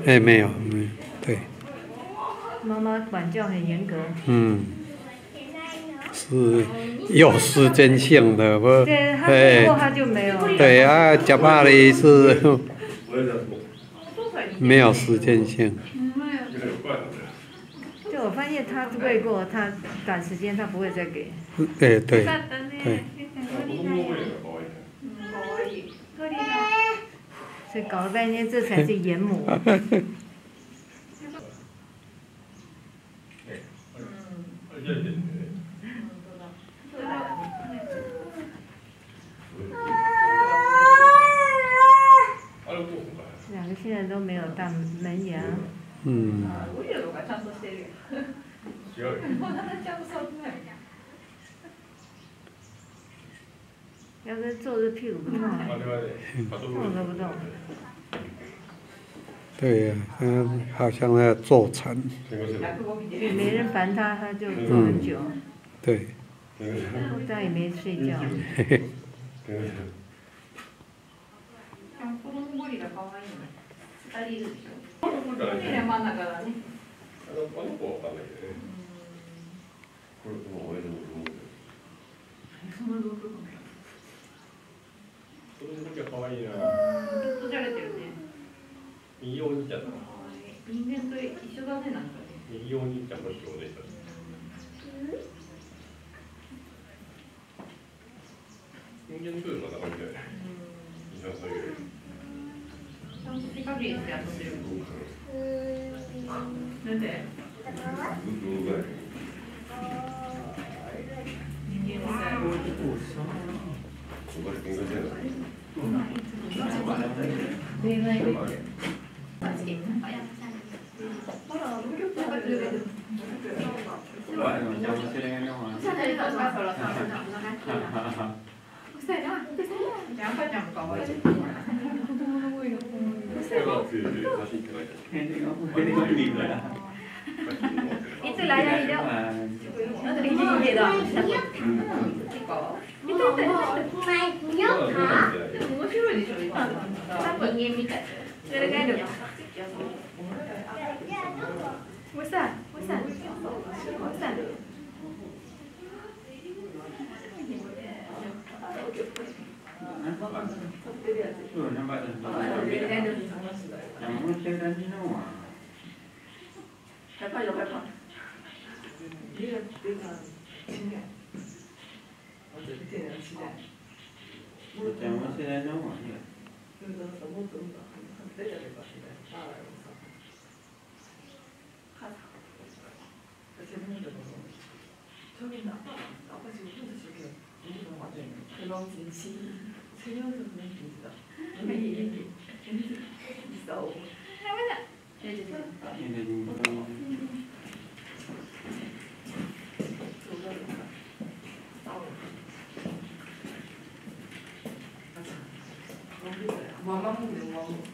哎，没有，对。 妈妈管教很严格。 嗯。是有时间性的，不？ 对，他不过他就没有。 对啊，假巴黎是没有时间性。 就我发现他喂过，他短时间他不会再给。 对对对。 所以搞了半天，这才是研母。两个现在都没有大门牙。 嗯。 要是坐着屁股不痛，动都不动。 对呀，好像在坐禅。 也没人烦他，他就坐很久。 对。 他也没睡觉。 子供の時は可愛いな。閉じられてるね。いいお兄ちゃんだ。人間と一緒だね、なんかね。いいお兄ちゃんの仕事でした。人間の人でもなかなかみたいな。一緒にそういう。ちゃんと手加減して遊んでる。なんで？人間のさ。恋愛で。いつ来やりだ。なんでいい家だ。面白いでしょ、今。多分人間みたい。それがいるよ。What's that? What's that? What's that? 저기 아빠 지금 혼자 저기 운동 완전히 그런 진짜 세면서 그냥 진짜 이게 있어. 해보자. 맘만 먹는 거.